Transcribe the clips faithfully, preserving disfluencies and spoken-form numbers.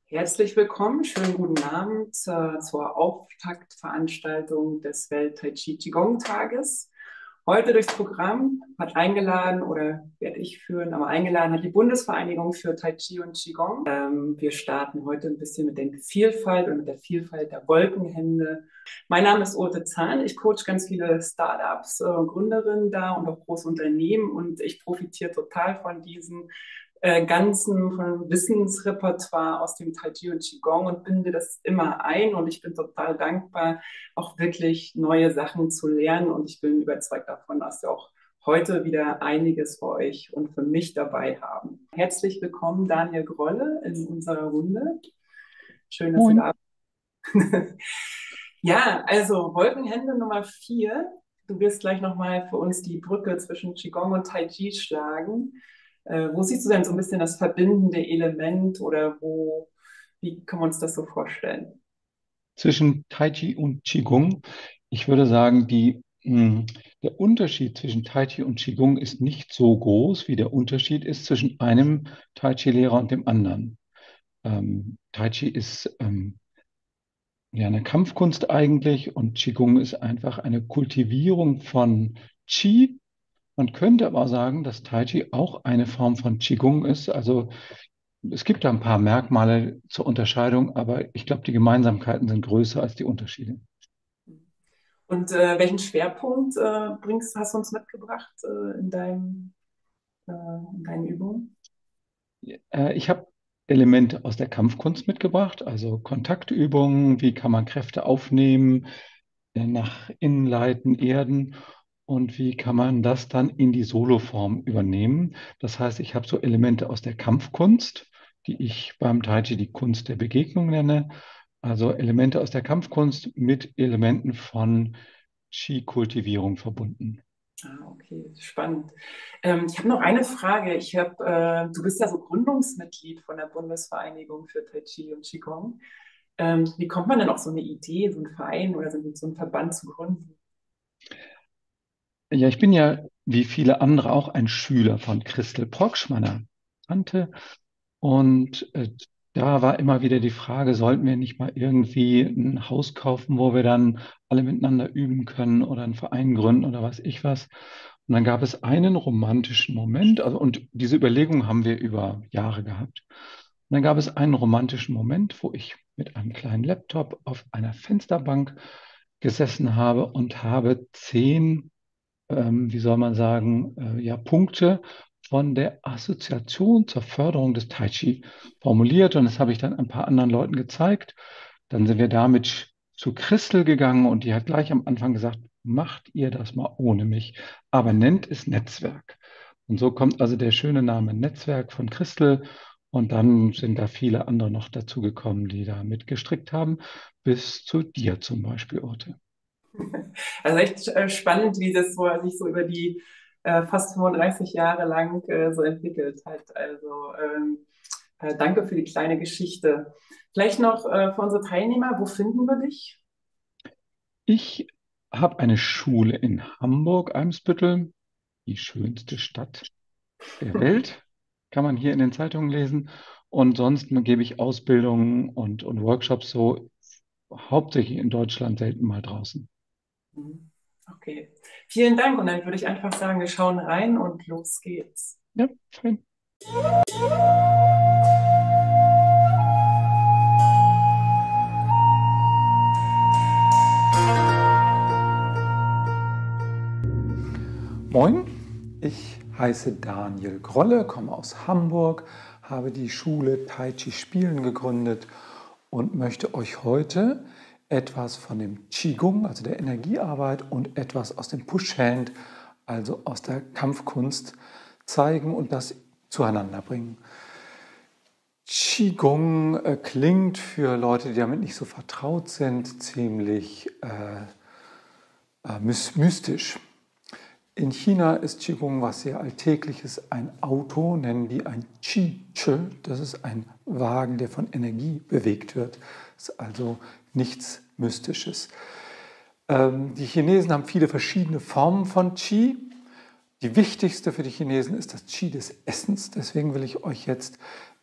Herzlich willkommen, schönen guten Abend zur, zur Auftaktveranstaltung des Welt-Tai Chi Qigong Tages. Heute durchs Programm hat eingeladen oder werde ich führen, aber eingeladen hat die Bundesvereinigung für Tai Chi und Qigong. Ähm, wir starten heute ein bisschen mit der Vielfalt und mit der Vielfalt der Wolkenhände. Mein Name ist Ute Zahn. Ich coach ganz viele Startups, äh, Gründerinnen da und auch große Unternehmen und ich profitiere total von diesen äh, ganzen von Wissensrepertoire aus dem Tai Chi und Qigong und binde das immer ein. Und ich bin total dankbar, auch wirklich neue Sachen zu lernen. Und ich bin überzeugt davon, dass wir auch heute wieder einiges für euch und für mich dabei haben. Herzlich willkommen, Daniel Grolle, in unserer Runde. Schön, dass du Moin. da bist. Ja, also Wolkenhände Nummer vier. Du wirst gleich nochmal für uns die Brücke zwischen Qigong und Tai Chi schlagen. Äh, wo siehst du denn so ein bisschen das verbindende Element oder wo, wie kann man uns das so vorstellen? Zwischen Tai Chi und Qigong, ich würde sagen, die, mh, der Unterschied zwischen Tai Chi und Qigong ist nicht so groß, wie der Unterschied ist zwischen einem Tai Chi-Lehrer und dem anderen. Ähm, Tai Chi ist ähm, ja eine Kampfkunst eigentlich und Qigong ist einfach eine Kultivierung von Qi. Man könnte aber sagen, dass Tai Chi auch eine Form von Qigong ist. Also es gibt da ein paar Merkmale zur Unterscheidung, aber ich glaube, die Gemeinsamkeiten sind größer als die Unterschiede. Und äh, welchen Schwerpunkt äh, bringst, hast du uns mitgebracht äh, in deinem, äh, in deinen Übungen? Äh, ich habe Elemente aus der Kampfkunst mitgebracht, also Kontaktübungen, wie kann man Kräfte aufnehmen, äh, nach innen leiten, erden und wie kann man das dann in die Soloform übernehmen. Das heißt, ich habe so Elemente aus der Kampfkunst, die ich beim Tai Chi die Kunst der Begegnung nenne. Also Elemente aus der Kampfkunst mit Elementen von Qi-Kultivierung verbunden. Ah, okay, spannend. Ähm, ich habe noch eine Frage. Ich hab, äh, du bist ja so Gründungsmitglied von der Bundesvereinigung für Tai Chi und Qigong. Ähm, wie kommt man denn auf so eine Idee, so einen Verein oder so, so einen Verband zu gründen? Ja, ich bin ja wie viele andere auch ein Schüler von Christel Proksch, meiner Tante. Und äh, da war immer wieder die Frage, sollten wir nicht mal irgendwie ein Haus kaufen, wo wir dann alle miteinander üben können oder einen Verein gründen oder was ich was. Und dann gab es einen romantischen Moment, also und diese Überlegung haben wir über Jahre gehabt. Und dann gab es einen romantischen Moment, wo ich mit einem kleinen Laptop auf einer Fensterbank gesessen habe und habe zehn ähm, wie soll man sagen, äh, ja, Punkte von der Assoziation zur Förderung des Tai Chi formuliert. Und das habe ich dann ein paar anderen Leuten gezeigt. Dann sind wir damit zu Christel gegangen und die hat gleich am Anfang gesagt, macht ihr das mal ohne mich, aber nennt es Netzwerk. Und so kommt also der schöne Name Netzwerk von Christel. Und dann sind da viele andere noch dazugekommen, die da mitgestrickt haben, bis zu dir zum Beispiel, Urte. Also echt äh, spannend, wie das so, sich so über die äh, fast fünfunddreißig Jahre lang äh, so entwickelt hat. Also ähm, äh, danke für die kleine Geschichte. Vielleicht noch äh, für unsere Teilnehmer, wo finden wir dich? Ich habe eine Schule in Hamburg, Eimsbüttel, die schönste Stadt der Welt, kann man hier in den Zeitungen lesen. Und sonst gebe ich Ausbildungen und, und Workshops so hauptsächlich in Deutschland, selten mal draußen. Mhm. Okay, vielen Dank. Und dann würde ich einfach sagen, wir schauen rein und los geht's. Ja, fein. Moin, ich heiße Daniel Grolle, komme aus Hamburg, habe die Schule Tai Chi Spielen gegründet und möchte euch heute etwas von dem Qigong, also der Energiearbeit, und etwas aus dem Push-Hand, also aus der Kampfkunst, zeigen und das zueinander bringen. Qigong äh, klingt für Leute, die damit nicht so vertraut sind, ziemlich äh, äh, mystisch. In China ist Qigong was sehr Alltägliches. Ein Auto nennen die ein Qi-Che. Das ist ein Wagen, der von Energie bewegt wird. Das ist also nichts Mystisches. Ähm, die Chinesen haben viele verschiedene Formen von Qi. Die wichtigste für die Chinesen ist das Qi des Essens. Deswegen will ich euch jetzt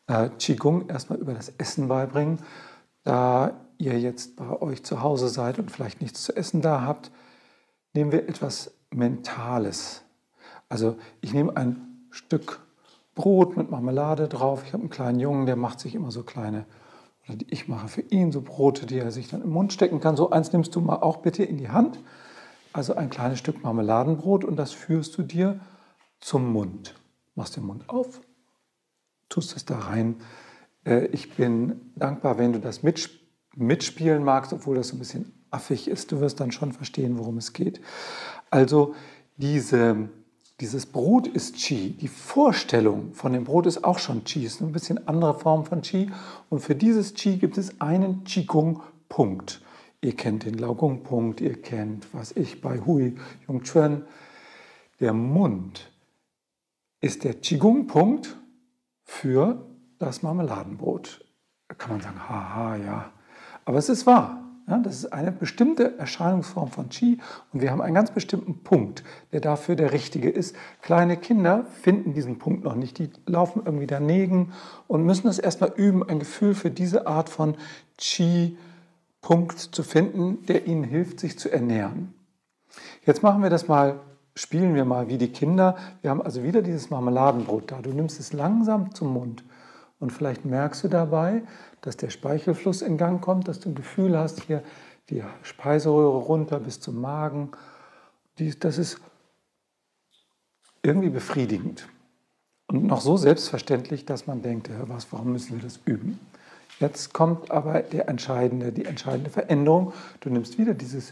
äh, Qigong erstmal über das Essen beibringen. Da ihr jetzt bei euch zu Hause seid und vielleicht nichts zu essen da habt, nehmen wir etwas Mentales. Also ich nehme ein Stück Brot mit Marmelade drauf. Ich habe einen kleinen Jungen, der macht sich immer so kleine, oder ich mache für ihn so Brote, die er sich dann im Mund stecken kann. So eins nimmst du mal auch bitte in die Hand. Also ein kleines Stück Marmeladenbrot und das führst du dir zum Mund. Machst den Mund auf, tust es da rein. Ich bin dankbar, wenn du das mitspielen magst, obwohl das so ein bisschen affig ist. Du wirst dann schon verstehen, worum es geht. Also diese, dieses Brot ist Qi. Die Vorstellung von dem Brot ist auch schon Qi. Es ist eine bisschen andere Form von Qi. Und für dieses Qi gibt es einen Qigong-Punkt. Ihr kennt den Laogong-Punkt, ihr kennt, was ich bei Hui Yongquan. Der Mund ist der Qigong-Punkt für das Marmeladenbrot. Da kann man sagen, haha, ja. Aber es ist wahr. Ja, das ist eine bestimmte Erscheinungsform von Qi und wir haben einen ganz bestimmten Punkt, der dafür der richtige ist. Kleine Kinder finden diesen Punkt noch nicht. Die laufen irgendwie daneben und müssen es erstmal üben, ein Gefühl für diese Art von Qi Punkt zu finden, der ihnen hilft, sich zu ernähren. Jetzt machen wir das mal, spielen wir mal wie die Kinder. Wir haben also wieder dieses Marmeladenbrot da. Du nimmst es langsam zum Mund und vielleicht merkst du dabei, dass der Speichelfluss in Gang kommt, dass du ein Gefühl hast, hier die Speiseröhre runter bis zum Magen. Das ist irgendwie befriedigend und noch so selbstverständlich, dass man denkt, was, warum müssen wir das üben? Jetzt kommt aber der entscheidende, die entscheidende Veränderung. Du nimmst wieder dieses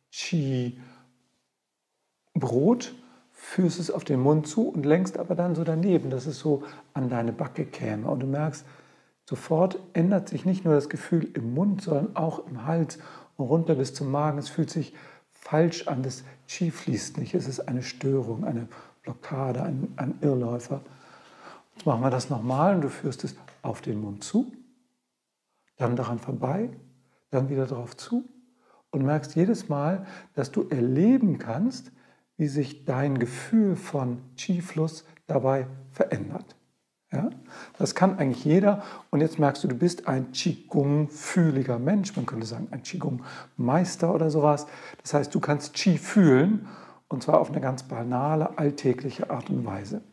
Qi-Brot, führst es auf den Mund zu und lenkst aber dann so daneben, dass es so an deine Backe käme. Und du merkst, sofort ändert sich nicht nur das Gefühl im Mund, sondern auch im Hals und runter bis zum Magen. Es fühlt sich falsch an, das Qi fließt nicht. Es ist eine Störung, eine Blockade, ein, ein Irrläufer. Jetzt machen wir das nochmal und du führst es auf den Mund zu. Dann daran vorbei, dann wieder darauf zu und merkst jedes Mal, dass du erleben kannst, wie sich dein Gefühl von Qi-Fluss dabei verändert. Ja? Das kann eigentlich jeder und jetzt merkst du, du bist ein Qigong-fühliger Mensch, man könnte sagen ein Qigong-Meister oder sowas. Das heißt, du kannst Qi fühlen und zwar auf eine ganz banale, alltägliche Art und Weise.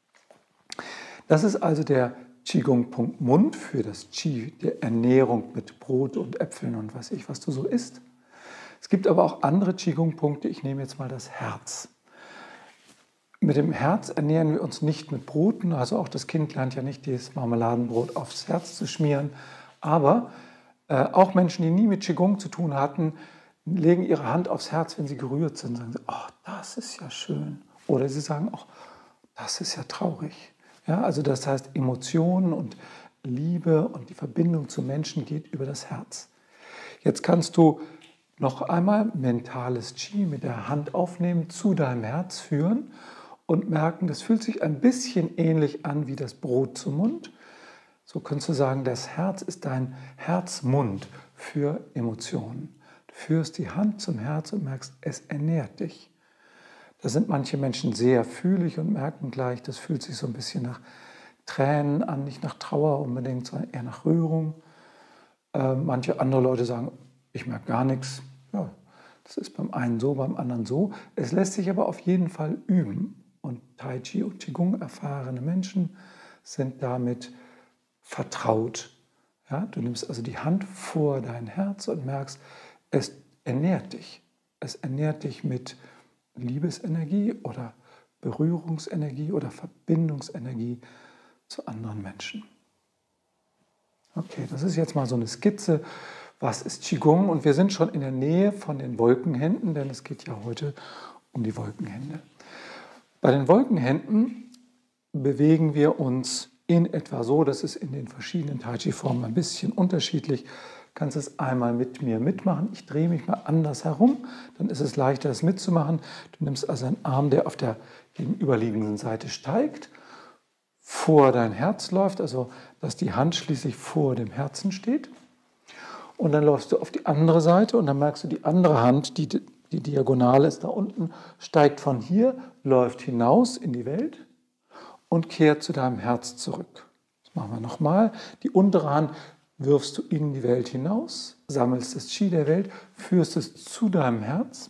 Das ist also der Qigong-Punkt Mund für das Qi, der Ernährung mit Brot und Äpfeln und was ich, was du so isst. Es gibt aber auch andere Qigong-Punkte. Ich nehme jetzt mal das Herz. Mit dem Herz ernähren wir uns nicht mit Broten, also auch das Kind lernt ja nicht, das Marmeladenbrot aufs Herz zu schmieren. Aber äh, auch Menschen, die nie mit Qigong zu tun hatten, legen ihre Hand aufs Herz, wenn sie gerührt sind. Sagen sie, oh, das ist ja schön. Oder sie sagen, oh, das ist ja traurig. Ja, also das heißt, Emotionen und Liebe und die Verbindung zu Menschen geht über das Herz. Jetzt kannst du noch einmal mentales Qi mit der Hand aufnehmen, zu deinem Herz führen und merken, das fühlt sich ein bisschen ähnlich an wie das Brot zum Mund. So kannst du sagen, das Herz ist dein Herzmund für Emotionen. Du führst die Hand zum Herz und merkst, es ernährt dich. Da sind manche Menschen sehr fühlig und merken gleich, das fühlt sich so ein bisschen nach Tränen an, nicht nach Trauer unbedingt, sondern eher nach Rührung. Äh, manche andere Leute sagen, ich merke gar nichts. Ja, das ist beim einen so, beim anderen so. Es lässt sich aber auf jeden Fall üben. Und Tai Chi und Qigong erfahrene Menschen sind damit vertraut. Ja, du nimmst also die Hand vor dein Herz und merkst, es ernährt dich. Es ernährt dich mit Liebesenergie oder Berührungsenergie oder Verbindungsenergie zu anderen Menschen. Okay, das ist jetzt mal so eine Skizze. Was ist Qigong? Und wir sind schon in der Nähe von den Wolkenhänden, denn es geht ja heute um die Wolkenhände. Bei den Wolkenhänden bewegen wir uns in etwa so, das ist in den verschiedenen Tai Chi-Formen ein bisschen unterschiedlich. Du kannst es einmal mit mir mitmachen. Ich drehe mich mal anders herum, dann ist es leichter, das mitzumachen. Du nimmst also einen Arm, der auf der gegenüberliegenden Seite steigt, vor dein Herz läuft, also dass die Hand schließlich vor dem Herzen steht. Und dann läufst du auf die andere Seite und dann merkst du, die andere Hand, die, die Diagonale ist da unten, steigt von hier, läuft hinaus in die Welt und kehrt zu deinem Herz zurück. Machen wir nochmal. Die untere Hand wirfst du in die Welt hinaus, sammelst das Qi der Welt, führst es zu deinem Herz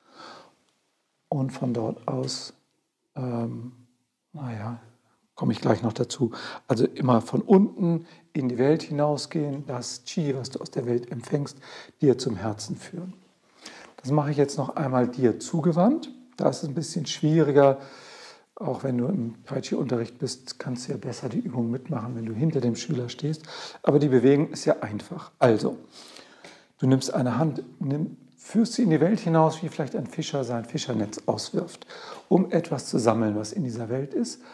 und von dort aus, ähm, naja, komme ich gleich noch dazu. Also immer von unten in die Welt hinausgehen, das Qi, was du aus der Welt empfängst, dir zum Herzen führen. Das mache ich jetzt noch einmal dir zugewandt. Da ist es ein bisschen schwieriger. Auch wenn du im Tai Chi-Unterricht bist, kannst du ja besser die Übung mitmachen, wenn du hinter dem Schüler stehst. Aber die Bewegung ist ja einfach. Also, du nimmst eine Hand, nimm, führst sie in die Welt hinaus, wie vielleicht ein Fischer sein Fischernetz auswirft, um etwas zu sammeln, was in dieser Welt ist.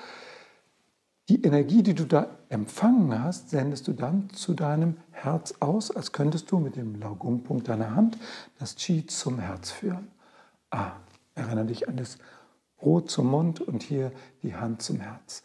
Die Energie, die du da empfangen hast, sendest du dann zu deinem Herz aus, als könntest du mit dem Laogung-Punkt deiner Hand das Qi zum Herz führen. Ah, erinnere dich an das Brot zum Mund und hier die Hand zum Herz.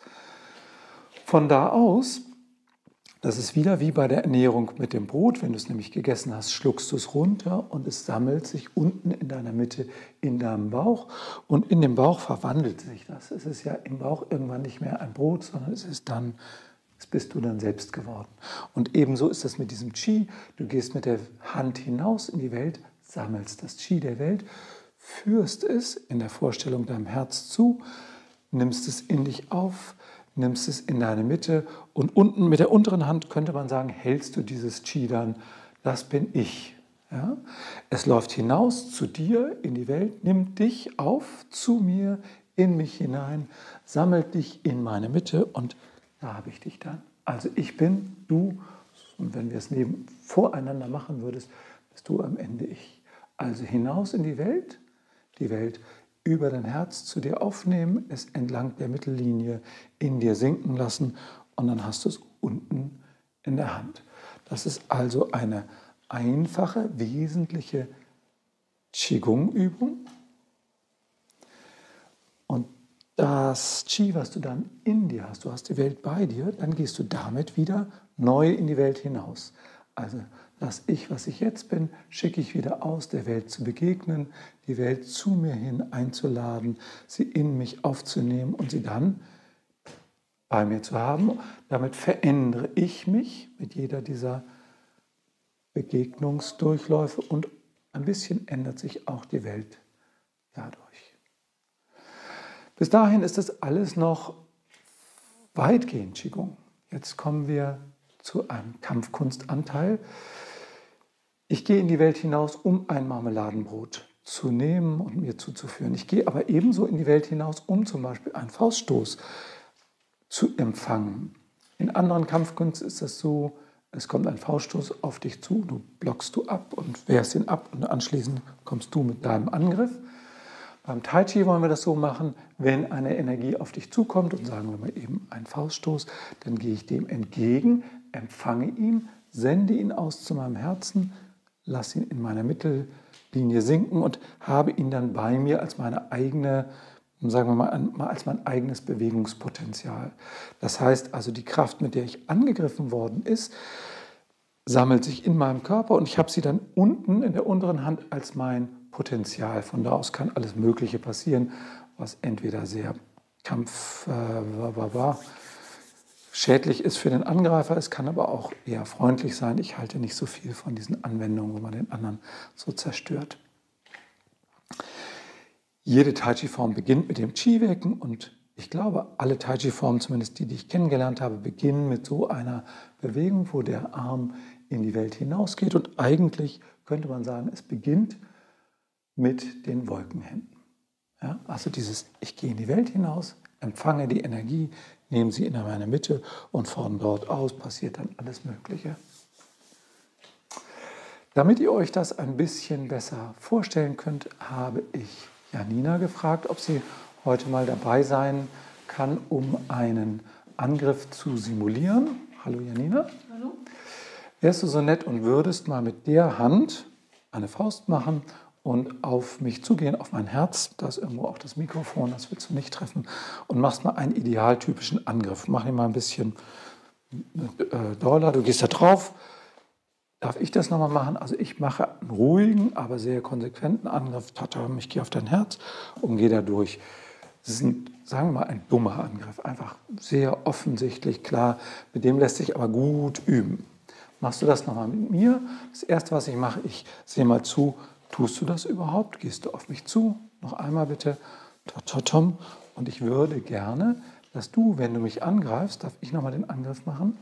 Von da aus, das ist wieder wie bei der Ernährung mit dem Brot, wenn du es nämlich gegessen hast, schluckst du es runter und es sammelt sich unten in deiner Mitte in deinem Bauch und in dem Bauch verwandelt sich das. Es ist ja im Bauch irgendwann nicht mehr ein Brot, sondern es ist dann, es bist du dann selbst geworden. Und ebenso ist das mit diesem Qi. Du gehst mit der Hand hinaus in die Welt, sammelst das Qi der Welt, führst es in der Vorstellung deinem Herz zu, nimmst es in dich auf, nimmst es in deine Mitte und unten mit der unteren Hand könnte man sagen, hältst du dieses Qi dann, das bin ich. Ja? Es läuft hinaus zu dir in die Welt, nimmt dich auf, zu mir, in mich hinein, sammelt dich in meine Mitte und da habe ich dich dann. Also ich bin du und wenn wir es neben voreinander machen würdest, bist du am Ende ich. Also hinaus in die Welt, die Welt über dein Herz zu dir aufnehmen, es entlang der Mittellinie in dir sinken lassen und dann hast du es unten in der Hand. Das ist also eine einfache, wesentliche Qigong-Übung. Und das Qi, was du dann in dir hast, du hast die Welt bei dir, dann gehst du damit wieder neu in die Welt hinaus. Also das Ich, was ich jetzt bin, schicke ich wieder aus, der Welt zu begegnen, die Welt zu mir hin einzuladen, sie in mich aufzunehmen und sie dann bei mir zu haben. Damit verändere ich mich mit jeder dieser Begegnungsdurchläufe und ein bisschen ändert sich auch die Welt dadurch. Bis dahin ist das alles noch weitgehend Qigong. Jetzt kommen wir zu einem Kampfkunstanteil. Ich gehe in die Welt hinaus, um ein Marmeladenbrot zu nehmen und mir zuzuführen. Ich gehe aber ebenso in die Welt hinaus, um zum Beispiel einen Fauststoß zu empfangen. In anderen Kampfkunsten ist das so, es kommt ein Fauststoß auf dich zu, du blockst du ab und wehrst ihn ab und anschließend kommst du mit deinem Angriff. Beim Tai Chi wollen wir das so machen, wenn eine Energie auf dich zukommt und sagen wir mal eben einen Fauststoß, dann gehe ich dem entgegen, empfange ihn, sende ihn aus zu meinem Herzen, lasse ihn in meiner Mittellinie sinken und habe ihn dann bei mir als meine eigene, sagen wir mal, als mein eigenes Bewegungspotenzial. Das heißt also, die Kraft, mit der ich angegriffen worden ist, sammelt sich in meinem Körper und ich habe sie dann unten in der unteren Hand als mein Potenzial. Von da aus kann alles Mögliche passieren, was entweder sehr kampf, äh, schädlich ist für den Angreifer, es kann aber auch eher freundlich sein. Ich halte nicht so viel von diesen Anwendungen, wo man den anderen so zerstört. Jede Tai Chi-Form beginnt mit dem Qi-Wecken und ich glaube, alle Tai Chi-Formen, zumindest die, die ich kennengelernt habe, beginnen mit so einer Bewegung, wo der Arm in die Welt hinausgeht und eigentlich könnte man sagen, es beginnt mit den Wolkenhänden. Ja, also dieses, ich gehe in die Welt hinaus, empfange die Energie, nehme sie in meine Mitte und von dort aus passiert dann alles Mögliche. Damit ihr euch das ein bisschen besser vorstellen könnt, habe ich Janina gefragt, ob sie heute mal dabei sein kann, um einen Angriff zu simulieren. Hallo Janina. Hallo. Wärst du so nett und würdest mal mit der Hand eine Faust machen und auf mich zugehen, auf mein Herz, da ist irgendwo auch das Mikrofon, das willst du nicht treffen, und machst mal einen idealtypischen Angriff. Mach ihn mal ein bisschen äh, doller, du gehst da drauf. Darf ich das nochmal machen? Also ich mache einen ruhigen, aber sehr konsequenten Angriff. Tata, ich gehe auf dein Herz und gehe da durch. Das ist ein, sagen wir mal, ein dummer Angriff. Einfach sehr offensichtlich, klar. Mit dem lässt sich aber gut üben. Machst du das nochmal mit mir? Das Erste, was ich mache, ich sehe mal zu, tust du das überhaupt? Gehst du auf mich zu? Noch einmal bitte. Tototom. Und ich würde gerne, dass du, wenn du mich angreifst, darf ich nochmal den Angriff machen,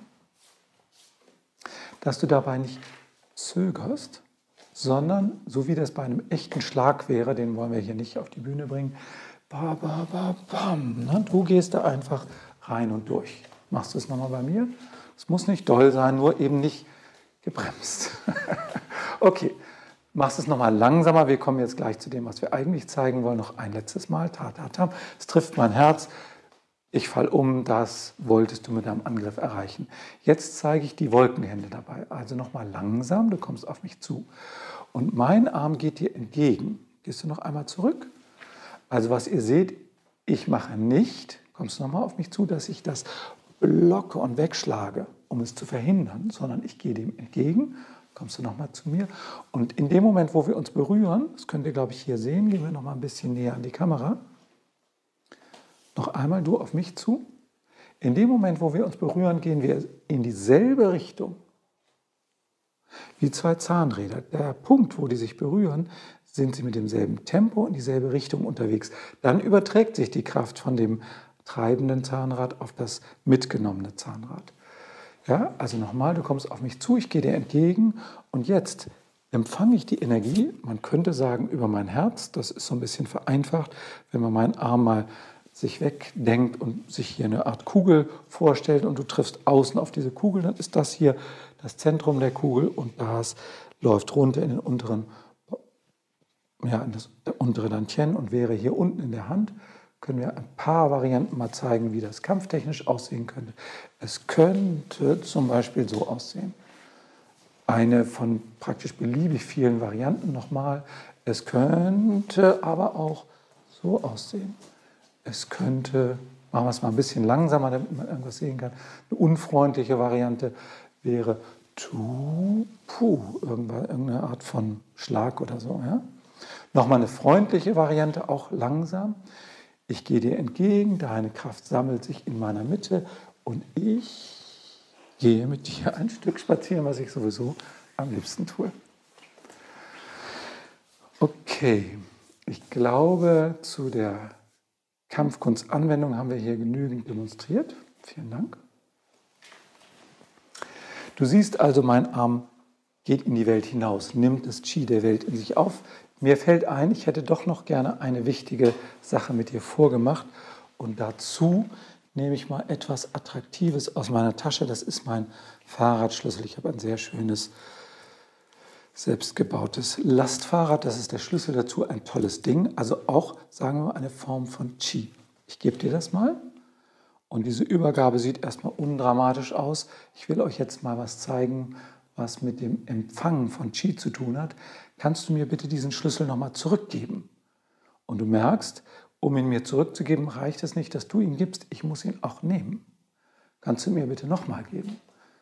dass du dabei nicht zögerst, sondern, so wie das bei einem echten Schlag wäre, den wollen wir hier nicht auf die Bühne bringen, ba, ba, ba, bam, ne? Du gehst da einfach rein und durch. Machst du es nochmal bei mir? Es muss nicht doll sein, nur eben nicht gebremst. Okay, machst es nochmal langsamer. Wir kommen jetzt gleich zu dem, was wir eigentlich zeigen wollen. Noch ein letztes Mal. Ta, ta, ta. Es trifft mein Herz. Ich fall um. Das wolltest du mit deinem Angriff erreichen. Jetzt zeige ich die Wolkenhände dabei. Also nochmal langsam. Du kommst auf mich zu. Und mein Arm geht dir entgegen. Gehst du noch einmal zurück? Also was ihr seht, ich mache nicht, kommst du nochmal auf mich zu, dass ich das blocke und wegschlage, um es zu verhindern, sondern ich gehe dem entgegen. Kommst du nochmal zu mir. Und in dem Moment, wo wir uns berühren, das könnt ihr, glaube ich, hier sehen, gehen wir nochmal ein bisschen näher an die Kamera. Noch einmal du auf mich zu. In dem Moment, wo wir uns berühren, gehen wir in dieselbe Richtung wie zwei Zahnräder. Der Punkt, wo die sich berühren, sind sie mit demselben Tempo in dieselbe Richtung unterwegs. Dann überträgt sich die Kraft von dem treibenden Zahnrad auf das mitgenommene Zahnrad. Ja, also nochmal, du kommst auf mich zu, ich gehe dir entgegen und jetzt empfange ich die Energie, man könnte sagen, über mein Herz. Das ist so ein bisschen vereinfacht, wenn man meinen Arm mal sich wegdenkt und sich hier eine Art Kugel vorstellt und du triffst außen auf diese Kugel, dann ist das hier das Zentrum der Kugel und das läuft runter in den unteren, ja, in das untere Dantien und wäre hier unten in der Hand. Können wir ein paar Varianten mal zeigen, wie das kampftechnisch aussehen könnte. Es könnte zum Beispiel so aussehen. Eine von praktisch beliebig vielen Varianten nochmal. Es könnte aber auch so aussehen. Es könnte, machen wir es mal ein bisschen langsamer, damit man irgendwas sehen kann. Eine unfreundliche Variante wäre tu, puh, irgendeine Art von Schlag oder so. Ja? Nochmal eine freundliche Variante, auch langsam. Ich gehe dir entgegen, deine Kraft sammelt sich in meiner Mitte und ich gehe mit dir ein Stück spazieren, was ich sowieso am liebsten tue. Okay, ich glaube, zu der Kampfkunstanwendung haben wir hier genügend demonstriert. Vielen Dank. Du siehst also, mein Arm geht in die Welt hinaus, nimmt das Qi der Welt in sich auf. Mir fällt ein, ich hätte doch noch gerne eine wichtige Sache mit dir vorgemacht. Und dazu nehme ich mal etwas Attraktives aus meiner Tasche. Das ist mein Fahrradschlüssel. Ich habe ein sehr schönes, selbstgebautes Lastfahrrad. Das ist der Schlüssel dazu, ein tolles Ding. Also auch, sagen wir mal, eine Form von Qi. Ich gebe dir das mal. Und diese Übergabe sieht erstmal undramatisch aus. Ich will euch jetzt mal was zeigen, was mit dem Empfangen von Qi zu tun hat. Kannst du mir bitte diesen Schlüssel nochmal zurückgeben? Und du merkst, um ihn mir zurückzugeben, reicht es nicht, dass du ihn gibst, ich muss ihn auch nehmen. Kannst du mir bitte nochmal geben?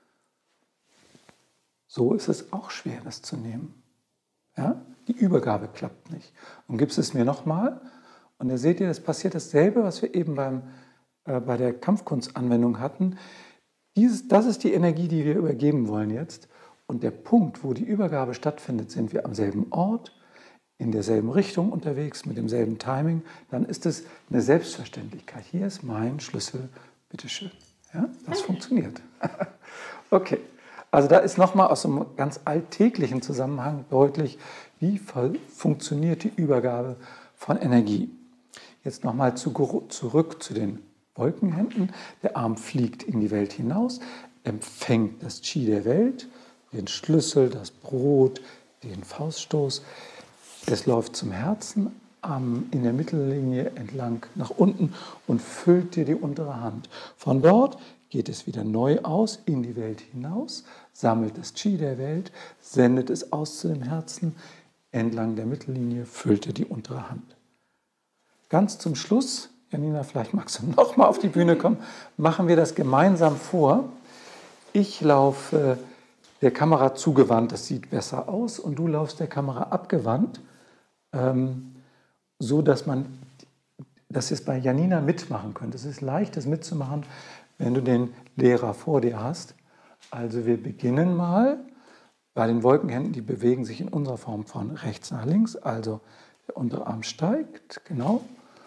So ist es auch schwer, das zu nehmen. Ja? Die Übergabe klappt nicht. Und gibst es mir nochmal und da seht ihr, das passiert dasselbe, was wir eben beim, äh, bei der Kampfkunstanwendung hatten. Dieses, das ist die Energie, die wir übergeben wollen jetzt. Und der Punkt, wo die Übergabe stattfindet, sind wir am selben Ort, in derselben Richtung unterwegs, mit demselben Timing. Dann ist es eine Selbstverständlichkeit. Hier ist mein Schlüssel, bitteschön. Ja, das funktioniert. Okay, also da ist nochmal aus einem ganz alltäglichen Zusammenhang deutlich, wie funktioniert die Übergabe von Energie. Jetzt nochmal zu, zurück zu den Wolkenhänden. Der Arm fliegt in die Welt hinaus, empfängt das Qi der Welt, den Schlüssel, das Brot, den Fauststoß. Es läuft zum Herzen, in der Mittellinie entlang nach unten und füllt dir die untere Hand. Von dort geht es wieder neu aus, in die Welt hinaus, sammelt das Qi der Welt, sendet es aus zu dem Herzen, entlang der Mittellinie füllt dir die untere Hand. Ganz zum Schluss, Janina, vielleicht magst du noch mal auf die Bühne kommen, machen wir das gemeinsam vor. Ich laufe der Kamera zugewandt, das sieht besser aus, und du laufst der Kamera abgewandt, ähm, so dass man dass ihr es bei Janina mitmachen könnt. Es ist leicht, das mitzumachen, wenn du den Lehrer vor dir hast. Also wir beginnen mal bei den Wolkenhänden, die bewegen sich in unserer Form von rechts nach links. Also der untere Arm steigt, genau,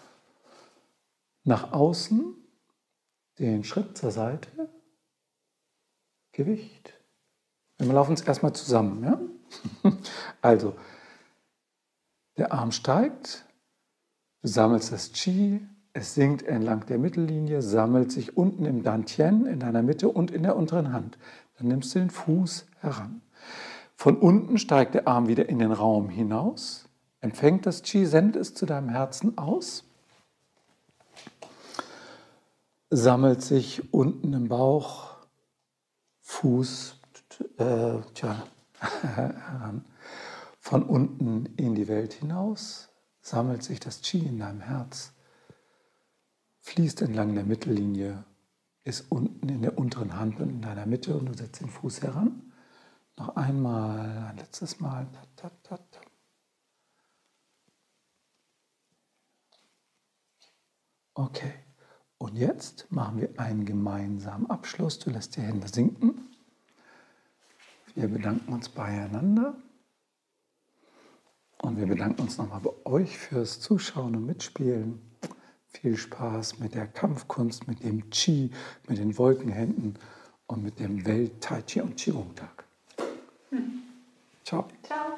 nach außen, den Schritt zur Seite, Gewicht. Wir laufen es erstmal zusammen. Ja? Also, der Arm steigt, du sammelst das Qi, es sinkt entlang der Mittellinie, sammelt sich unten im Dantian, in deiner Mitte und in der unteren Hand. Dann nimmst du den Fuß heran. Von unten steigt der Arm wieder in den Raum hinaus, empfängt das Qi, sendet es zu deinem Herzen aus, sammelt sich unten im Bauch, Fuß äh, tja, heran, von unten in die Welt hinaus, sammelt sich das Qi in deinem Herz, fließt entlang der Mittellinie, ist unten in der unteren Hand und in deiner Mitte und du setzt den Fuß heran. Noch einmal, ein letztes Mal. Ta, ta, ta, ta. Okay, und jetzt machen wir einen gemeinsamen Abschluss. Du lässt die Hände sinken. Wir bedanken uns beieinander. Und wir bedanken uns nochmal bei euch fürs Zuschauen und Mitspielen. Viel Spaß mit der Kampfkunst, mit dem Qi, mit den Wolkenhänden und mit dem Welt-Tai Chi und Qigong-Tag. Hm. Ciao. Ciao.